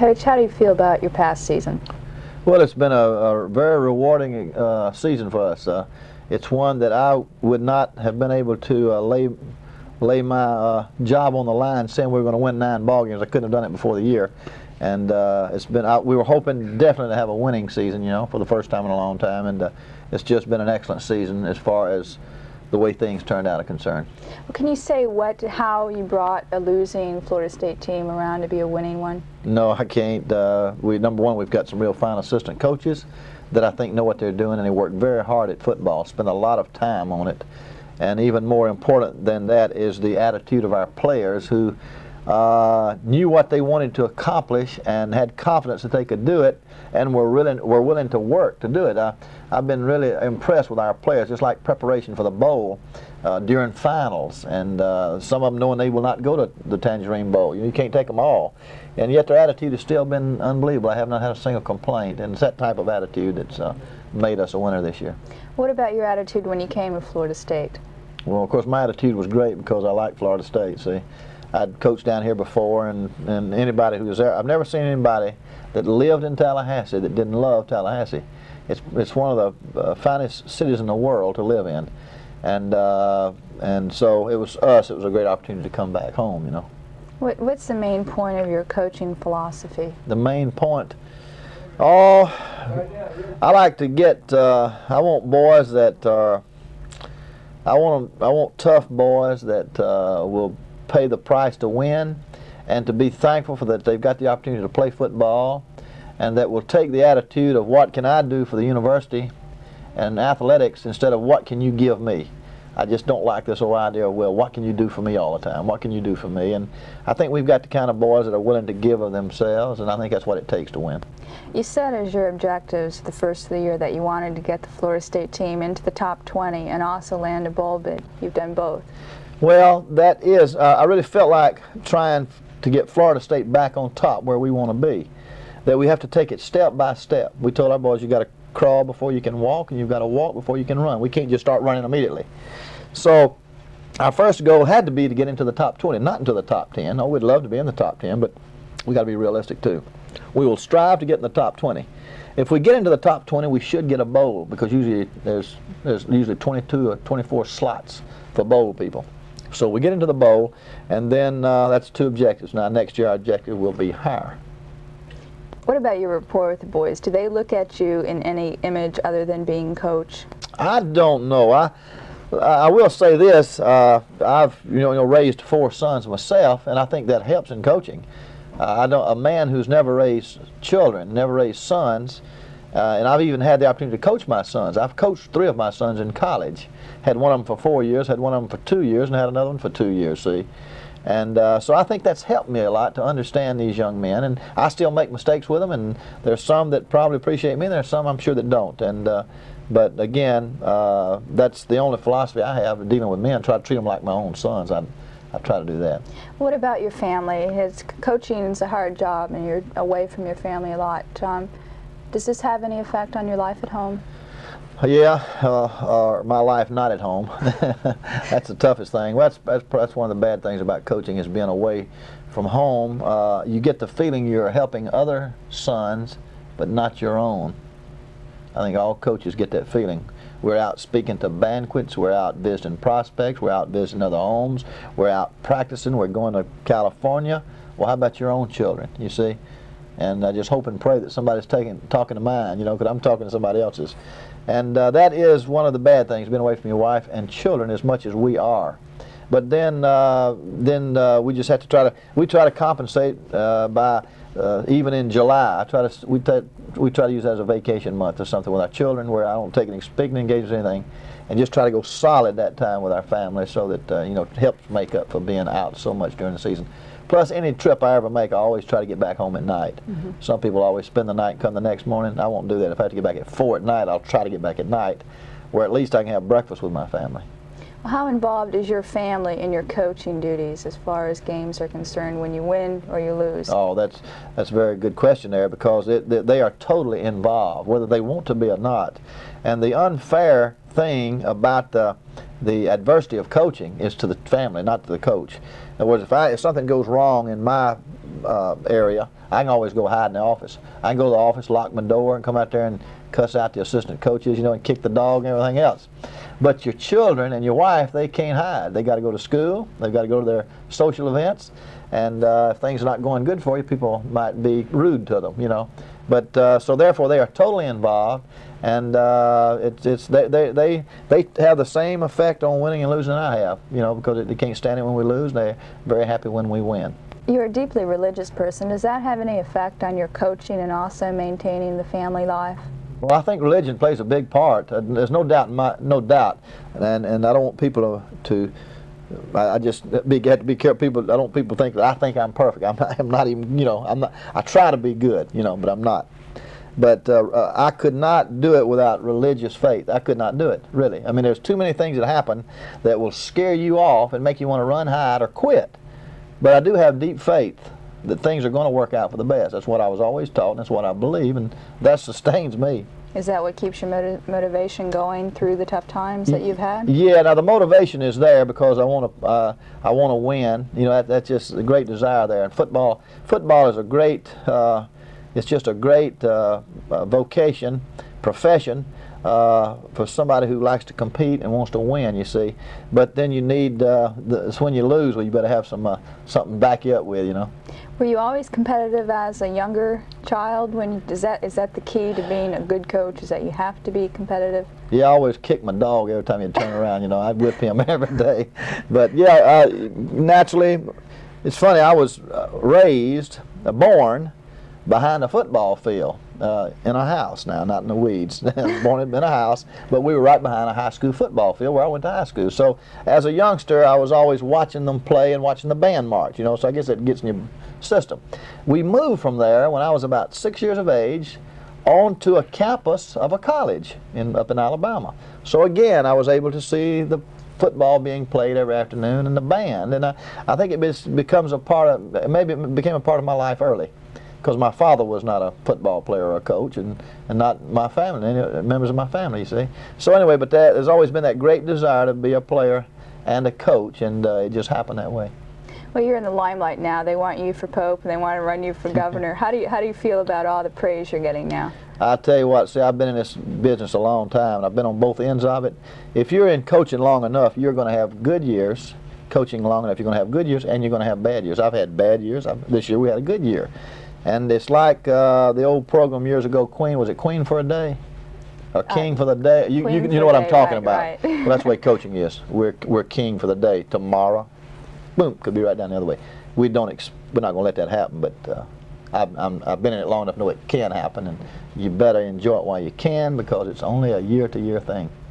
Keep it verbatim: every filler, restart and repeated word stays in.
Coach, how do you feel about your past season? Well, it's been a, a very rewarding uh, season for us. Uh, it's one that I would not have been able to uh, lay lay my uh, job on the line saying we were going to win nine ball games. I couldn't have done it before the year, and uh, it's been. Uh, we were hoping definitely to have a winning season, you know, for the first time in a long time, and uh, it's just been an excellent season as far as the way things turned out are concerned. Well, can you say what, how you brought a losing Florida State team around to be a winning one? No, I can't. Uh, we number one, we've got some real fine assistant coaches that I think know what they're doing, and they work very hard at football, spend a lot of time on it. And even more important than that is the attitude of our players, who uh, knew what they wanted to accomplish and had confidence that they could do it, and were willing, were willing to work to do it. I, I've been really impressed with our players, just like preparation for the bowl uh, during finals, and uh, some of them knowing they will not go to the Tangerine Bowl. You, you can't take them all, and yet their attitude has still been unbelievable. I have not had a single complaint, and it's that type of attitude that's uh, made us a winner this year. What about your attitude when you came to Florida State? Well, of course, my attitude was great because I like Florida State. See, I'd coached down here before, and, and anybody who was there, I've never seen anybody that lived in Tallahassee that didn't love Tallahassee. It's, it's one of the uh, finest cities in the world to live in, and uh, and so it was us. It was a great opportunity to come back home, you know. What, what's the main point of your coaching philosophy? The main point, oh, I like to get. Uh, I want boys that are. I want I want tough boys that uh, will pay the price to win, and to be thankful for that they've got the opportunity to play football, and that will take the attitude of what can I do for the university and athletics instead of what can you give me. I just don't like this whole idea of, well, what can you do for me all the time? What can you do for me? And I think we've got the kind of boys that are willing to give of themselves, and I think that's what it takes to win. You said as your objectives the first of the year that you wanted to get the Florida State team into the top twenty and also land a bowl bid. You've done both. Well, that is, uh, I really felt like trying to get Florida State back on top where we want to be. That we have to take it step by step. We told our boys, you got to crawl before you can walk, and you've got to walk before you can run. We can't just start running immediately. So our first goal had to be to get into the top twenty, not into the top ten. Oh, we'd love to be in the top ten, but we got to be realistic too. We will strive to get in the top twenty. If we get into the top twenty, we should get a bowl, because usually there's there's usually twenty-two or twenty-four slots for bowl people. So we get into the bowl, and then uh, that's two objectives. Now next year our objective will be higher. What about your rapport with the boys? Do they look at you in any image other than being coach? I don't know. I I will say this. Uh, I've you know, you know raised four sons myself, and I think that helps in coaching. Uh, I know a man who's never raised children, never raised sons, uh, and I've even had the opportunity to coach my sons. I've coached three of my sons in college. Had one of them for four years, had one of them for two years, and had another one for two years. See. And uh, so I think that's helped me a lot to understand these young men, and I still make mistakes with them, and there's some that probably appreciate me, and there's some I'm sure that don't. And uh, but again, uh, that's the only philosophy I have in dealing with men. Try to treat them like my own sons. I, I try to do that. What about your family? His coaching is a hard job, and you're away from your family a lot. Um, does this have any effect on your life at home? Yeah, uh, uh, my life not at home. That's the toughest thing. Well, that's, that's, that's one of the bad things about coaching, is being away from home. Uh, you get the feeling you're helping other sons, but not your own. I think all coaches get that feeling. We're out speaking to banquets, we're out visiting prospects, we're out visiting other homes, we're out practicing, we're going to California. Well, how about your own children, you see? And I just hope and pray that somebody's taking, talking to mine, you know, because I'm talking to somebody else's. And uh, that is one of the bad things, being away from your wife and children as much as we are. But then, uh, then uh, we just have to try to, we try to compensate uh, by, uh, even in July, I try to, we, we try to use that as a vacation month or something with our children, where I don't take any speaking engagements or anything, and just try to go solid that time with our family, so that, uh, you know, it helps make up for being out so much during the season. Plus, any trip I ever make, I always try to get back home at night. Mm-hmm. Some people always spend the night and come the next morning. I won't do that. If I have to get back at four at night, I'll try to get back at night, where at least I can have breakfast with my family. Well, how involved is your family in your coaching duties as far as games are concerned, when you win or you lose? Oh, that's that's a very good question there, because it, they, they are totally involved, whether they want to be or not. And the unfair thing about the the adversity of coaching is to the family, not to the coach. In other words, if, I, if something goes wrong in my uh, area, I can always go hide in the office. I can go to the office, lock my door, and come out there and cuss out the assistant coaches, you know, and kick the dog and everything else. But your children and your wife, they can't hide. They got to go to school. They've got to go to their social events. And uh, if things are not going good for you, people might be rude to them, you know. But uh, so therefore, they are totally involved, and uh, it's it's they, they they they have the same effect on winning and losing I have, you know, because they can't stand it when we lose. They're very happy when we win. You're a deeply religious person. Does that have any effect on your coaching and also maintaining the family life? Well, I think religion plays a big part. Uh, there's no doubt, in my, no doubt, and and I don't want people to. to I, I just be, have to be careful. People, I don't want people think that I think I'm perfect. I'm not, I'm not even. You know, I'm not. I try to be good. You know, but I'm not. But uh, uh, I could not do it without religious faith. I could not do it, really. I mean, there's too many things that happen that will scare you off and make you want to run, hide, or quit. But I do have deep faith that things are going to work out for the best. That's what I was always taught, and that's what I believe, and that sustains me. Is that what keeps your motiv motivation going through the tough times that you've had? Yeah. Now the motivation is there because I want to. Uh, I want to win. You know, that, that's just a great desire there. And football, football is a great. Uh, it's just a great uh, uh, vocation, profession. Uh, for somebody who likes to compete and wants to win, you see. But then you need, uh, the, it's when you lose, well, you better have some uh, something to back you up with, you know. Were you always competitive as a younger child? When is that is that the key to being a good coach? Is that you have to be competitive? Yeah, I always kick my dog every time you turn around. You know, I'd whip him every day. But yeah, uh, naturally, it's funny. I was uh, raised, uh, born behind a football field. Uh, in a house now, not in the weeds. Born in a house, but we were right behind a high school football field where I went to high school. So as a youngster, I was always watching them play and watching the band march, you know, so I guess it gets in your system. We moved from there when I was about six years of age onto a campus of a college in, up in Alabama. So again, I was able to see the football being played every afternoon and the band, and I, I think it becomes a part of, maybe it became a part of my life early. Because my father was not a football player or a coach, and, and not my family, any members of my family, you see. So anyway, but that, there's always been that great desire to be a player and a coach, and uh, it just happened that way. Well, you're in the limelight now. They want you for Pope, and they want to run you for governor. How do you, how do you feel about all the praise you're getting now? I tell you what, see, I've been in this business a long time, and I've been on both ends of it. If you're in coaching long enough, you're going to have good years. Coaching long enough, you're going to have good years, and you're going to have bad years. I've had bad years. I've, this year we had a good year. And it's like uh, the old program years ago, Queen, was it Queen for a Day? Or King uh, for the Day? You, you, you know what I'm talking right, about. Right. Well, that's the way coaching is. We're, we're king for the day. Tomorrow, boom, could be right down the other way. We don't ex we're not going to let that happen, but uh, I've, I'm, I've been in it long enough to know it can happen, and you better enjoy it while you can, because it's only a year-to-year thing.